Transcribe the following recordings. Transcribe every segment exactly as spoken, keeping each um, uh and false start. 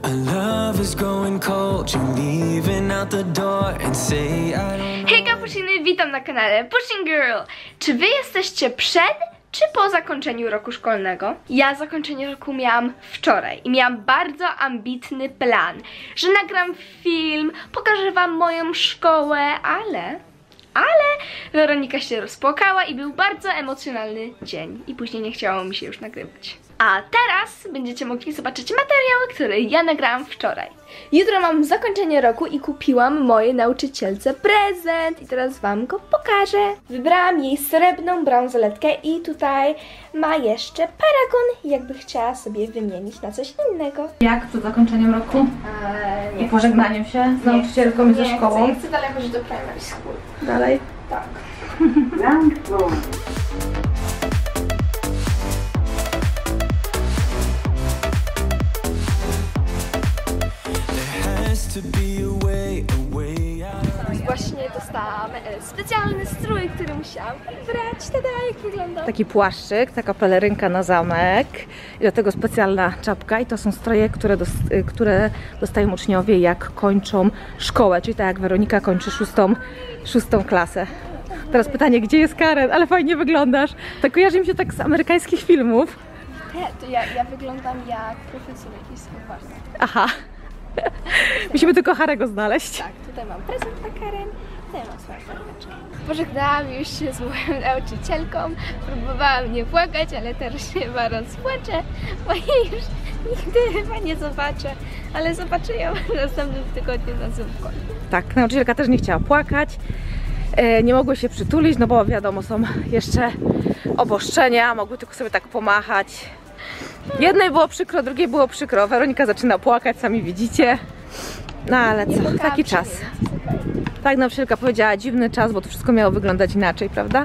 Hejka Puszyny, witam na kanale Pushing Girl. Czy wy jesteście przed czy po zakończeniu roku szkolnego? Ja zakończenie roku miałam wczoraj i miałam bardzo ambitny plan, że nagram film, pokażę wam moją szkołę, ale... Ale Weronika się rozpłakała i był bardzo emocjonalny dzień i później nie chciało mi się już nagrywać. A teraz będziecie mogli zobaczyć materiały, które ja nagrałam wczoraj. Jutro mam zakończenie roku i kupiłam mojej nauczycielce prezent i teraz wam go pokażę. Wybrałam jej srebrną bransoletkę i tutaj ma jeszcze paragon, jakby chciała sobie wymienić na coś innego. Jak przed zakończeniem roku? Eee, nie I pożegnaniem się z nauczycielką i ze szkołą? Nie chcę dalej chodzić do primary school. Dalej? Tak. Właśnie dostałam e, specjalny strój, który musiałam wybrać. Tada, jak wygląda? Taki płaszczyk, taka pelerynka na zamek i do tego specjalna czapka i to są stroje, które, dos które dostają uczniowie, jak kończą szkołę, czyli tak jak Weronika kończy szóstą, szóstą klasę. Teraz pytanie, gdzie jest Karen? Ale fajnie wyglądasz. Tak kojarzy mi się tak z amerykańskich filmów. Nie, to ja, ja wyglądam jak profesor jakiś z Hogwartsa. Aha. Musimy tylko Harry'ego znaleźć. Tak, tutaj mam prezent dla Karen, tutaj mam swoją torebeczkę. Pożegnałam już się z moją nauczycielką, próbowałam nie płakać, ale teraz się chyba rozpłaczę, bo jej już nigdy chyba nie zobaczę, ale zobaczę ją w następnym tygodniu na Zoomku. Tak, nauczycielka też nie chciała płakać, e, nie mogły się przytulić, no bo wiadomo, są jeszcze obostrzenia, mogły tylko sobie tak pomachać. Jednej było przykro, drugiej było przykro. Weronika zaczyna płakać, sami widzicie. No ale co, taki czas. Tak, nauczycielka powiedziała, dziwny czas, bo to wszystko miało wyglądać inaczej, prawda?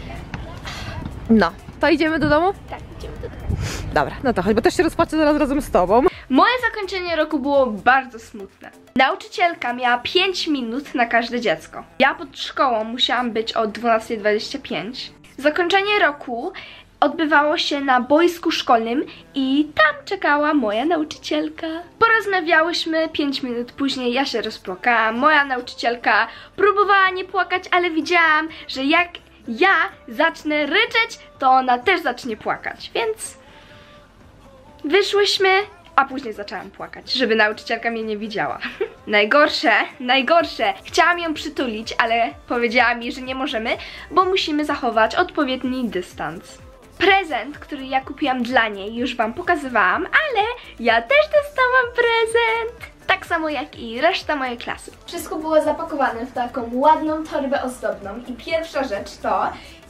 No, to idziemy do domu? Tak, idziemy do domu. Dobra, no to chodź, bo też się rozpaczę zaraz razem z tobą. Moje zakończenie roku było bardzo smutne. Nauczycielka miała pięć minut na każde dziecko. Ja pod szkołą musiałam być o dwunastej dwadzieścia pięć. Zakończenie roku odbywało się na boisku szkolnym i tam czekała moja nauczycielka. Porozmawiałyśmy, pięć minut później ja się rozpłakałam. Moja nauczycielka próbowała nie płakać, ale widziałam, że jak ja zacznę ryczeć, to ona też zacznie płakać, więc wyszłyśmy, a później zaczęłam płakać, żeby nauczycielka mnie nie widziała. Najgorsze, najgorsze, chciałam ją przytulić, ale powiedziała mi, że nie możemy, bo musimy zachować odpowiedni dystans. Prezent, który ja kupiłam dla niej, już wam pokazywałam, ale ja też dostałam prezent. Tak samo jak i reszta mojej klasy. Wszystko było zapakowane w taką ładną torbę ozdobną i pierwsza rzecz to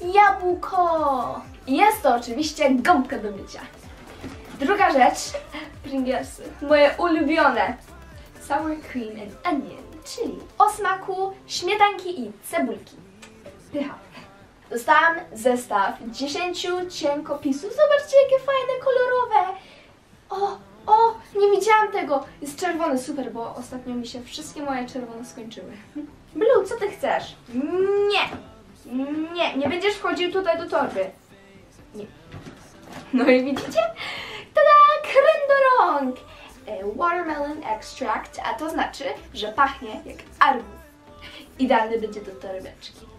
jabłko. I jest to oczywiście gąbka do mycia. Druga rzecz, Pringlesy, moje ulubione sour cream and onion, czyli o smaku śmietanki i cebulki. Pycha. Dostałam zestaw dziesięciu cienkopisów. Zobaczcie, jakie fajne, kolorowe. O, o, nie widziałam tego. Jest czerwony, super, bo ostatnio mi się wszystkie moje czerwone skończyły. Blue, co ty chcesz? Nie, nie, nie będziesz wchodził tutaj do torby. Nie. No i widzicie? Tada, krem do rąk. Watermelon extract, a to znaczy, że pachnie jak arbuz. Idealny będzie do torebeczki.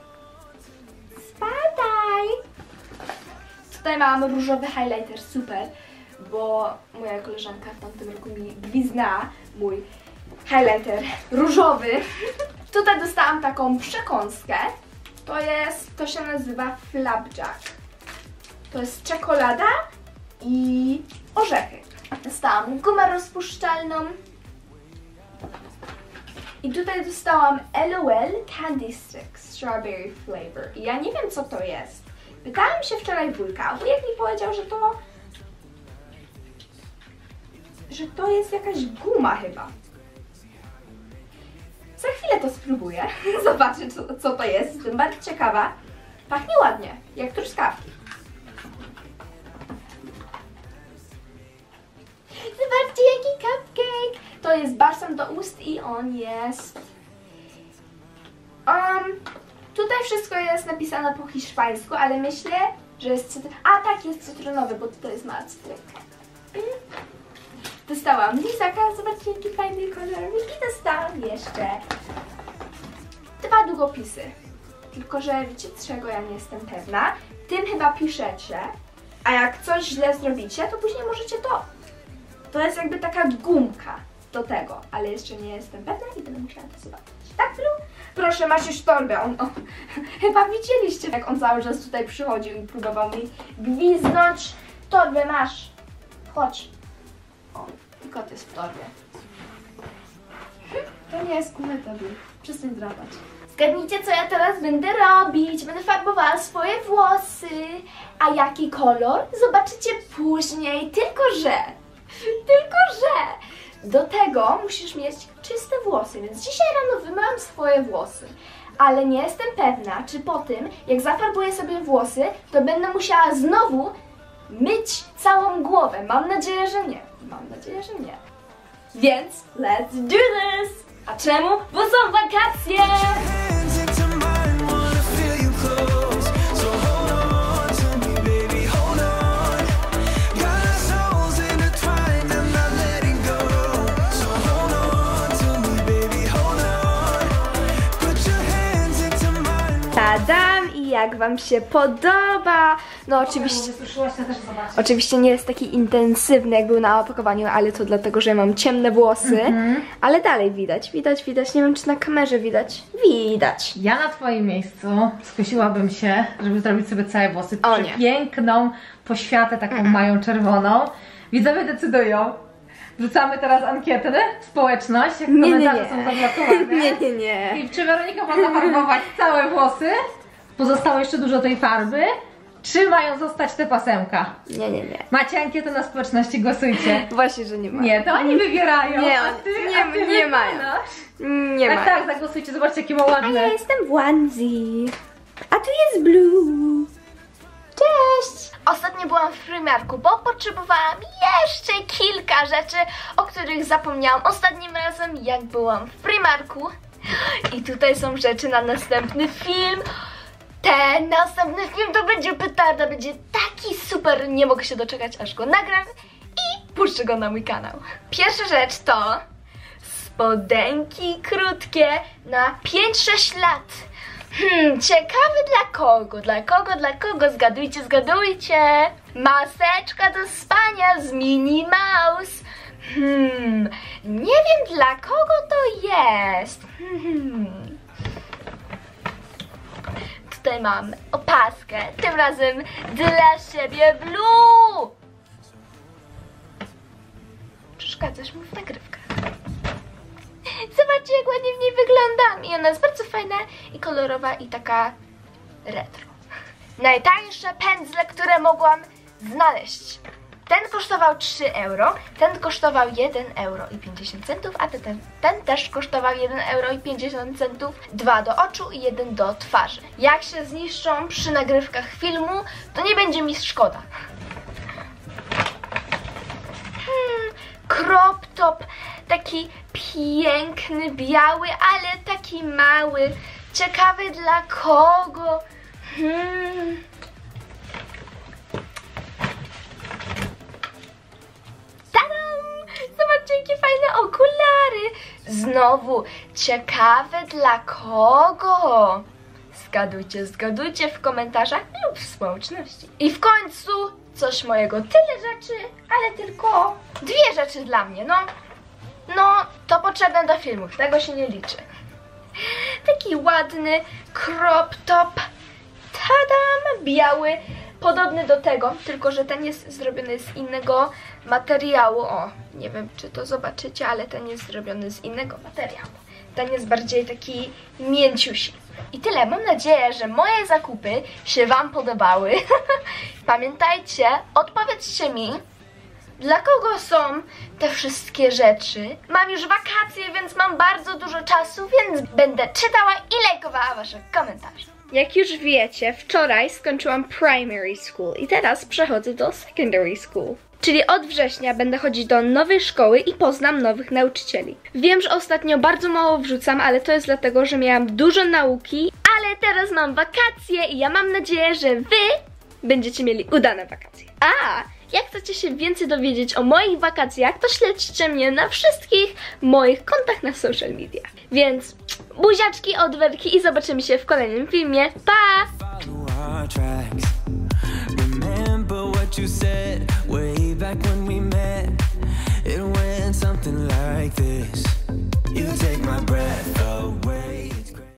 Spadaj! Tutaj mam różowy highlighter, super, bo moja koleżanka w tamtym roku mi gwizdnęła mój highlighter różowy. Tutaj dostałam taką przekąskę. To jest, to się nazywa flapjack. To jest czekolada i orzechy. Dostałam gumę rozpuszczalną. I tutaj dostałam L O L Candy Stick Strawberry Flavor. I ja nie wiem, co to jest. Pytałam się wczoraj wujka, a wujek mi powiedział, że to... że to jest jakaś guma chyba. Za chwilę to spróbuję. Zobaczę, co, co to jest. Jestem bardzo ciekawa. Pachnie ładnie, jak truskawki. Zobaczcie, jaki cupcake! To jest balsam do ust i on jest... Um, tutaj wszystko jest napisane po hiszpańsku, ale myślę, że jest cytrynowy. A tak, jest cytrynowy, bo tutaj jest mała cytrynka. Dostałam lizaka, zobaczcie jaki fajny kolor. I dostałam jeszcze dwa długopisy. Tylko że wiecie czego ja nie jestem pewna? Tym chyba piszecie, a jak coś źle zrobicie, to później możecie to. To jest jakby taka gumka do tego, ale jeszcze nie jestem pewna i będę musiała to zobaczyć. Tak, Blu? Proszę, masz już torbę. On, o, chyba widzieliście, jak on cały czas tutaj przychodził i próbował mi gwizdnąć. Torbę masz. Chodź. O, i kot jest w torbie. To nie jest kumeta, Blu. Przestań drapać. Zgadnijcie, co ja teraz będę robić. Będę farbowała swoje włosy. A jaki kolor? Zobaczycie później. Tylko że... Tylko że... Do tego musisz mieć czyste włosy, więc dzisiaj rano wymyłam swoje włosy. Ale nie jestem pewna, czy po tym, jak zafarbuję sobie włosy, to będę musiała znowu myć całą głowę. Mam nadzieję, że nie. Mam nadzieję, że nie. Więc let's do this! A czemu? Bo są wakacje! Tadam! I jak wam się podoba? No oczywiście... Oczywiście nie jest taki intensywny, jak był na opakowaniu, ale to dlatego, że mam ciemne włosy. Mm-hmm. Ale dalej widać, widać, widać. Nie wiem, czy na kamerze widać. Widać. Ja na twoim miejscu skusiłabym się, żeby zrobić sobie całe włosy. O nie. Piękną poświatę, taką mm. mają czerwoną. Widzowie decydują. Wrzucamy teraz ankietę, społeczność, jak nie, komentarze nie, nie. są zablokowane. Nie, nie, nie. I czy Weronika ma zafarbować całe włosy? Pozostało jeszcze dużo tej farby. Czy mają zostać te pasemka? Nie, nie, nie. Macie ankietę na społeczności, głosujcie. Właśnie, że nie ma. Nie, to oni wybierają. Nie, a ty, nie, a ty nie mają. Nie tak, ma. tak, zagłosujcie, zobaczcie jakie ma ładne. A ja jestem w onesie. A tu jest Blue. Cześć! Ostatnio byłam w Primarku, bo potrzebowałam jeszcze kilka rzeczy, o których zapomniałam ostatnim razem, jak byłam w Primarku. I tutaj są rzeczy na następny film. Ten następny film to będzie petarda, będzie taki super, nie mogę się doczekać, aż go nagram i puszczę go na mój kanał. Pierwsza rzecz to spodenki krótkie na pięć sześć lat. Hmm, ciekawy dla kogo, dla kogo, dla kogo, zgadujcie, zgadujcie. Maseczka do spania z Minnie Mouse. Hmm, nie wiem dla kogo to jest. Hmm. Tutaj mam opaskę, tym razem dla siebie Blue. Przeszkadzasz mi w nagrywkach. Zobaczcie, jak ładnie w niej wyglądam. I ona jest bardzo fajna i kolorowa i taka retro. Najtańsze pędzle, które mogłam znaleźć. Ten kosztował trzy euro, ten kosztował jeden euro i pięćdziesiąt centów, a ten, ten też kosztował jeden euro i pięćdziesiąt centów. Dwa do oczu i jeden do twarzy. Jak się zniszczą przy nagrywkach filmu, to nie będzie mi szkoda. Hmm, crop top, taki piękny, biały, ale taki mały. Ciekawy dla kogo? Hmm. Zobaczcie, jakie fajne okulary. Znowu, ciekawe dla kogo? Zgadujcie, zgadujcie w komentarzach lub w społeczności. I w końcu coś mojego. Tyle rzeczy, ale tylko dwie rzeczy dla mnie. No, no to potrzebne do filmów, tego się nie liczy. Taki ładny crop top. Tadam, biały. Podobny do tego, tylko że ten jest zrobiony z innego materiału. O, nie wiem, czy to zobaczycie, ale ten jest zrobiony z innego materiału. Ten jest bardziej taki mięciusi. I tyle. Mam nadzieję, że moje zakupy się wam podobały. Pamiętajcie, odpowiedzcie mi, dla kogo są te wszystkie rzeczy. Mam już wakacje, więc mam bardzo dużo czasu, więc będę czytała i lajkowała wasze komentarze. Jak już wiecie, wczoraj skończyłam primary school i teraz przechodzę do secondary school. Czyli od września będę chodzić do nowej szkoły i poznam nowych nauczycieli. Wiem, że ostatnio bardzo mało wrzucam, ale to jest dlatego, że miałam dużo nauki, ale teraz mam wakacje i ja mam nadzieję, że wy będziecie mieli udane wakacje. A, Jak chcecie się więcej dowiedzieć o moich wakacjach, to śledźcie mnie na wszystkich moich kontach na social media. Więc buziaczki, odwerki i zobaczymy się w kolejnym filmie. Pa! You said way back when we met, it went something like this. You take my breath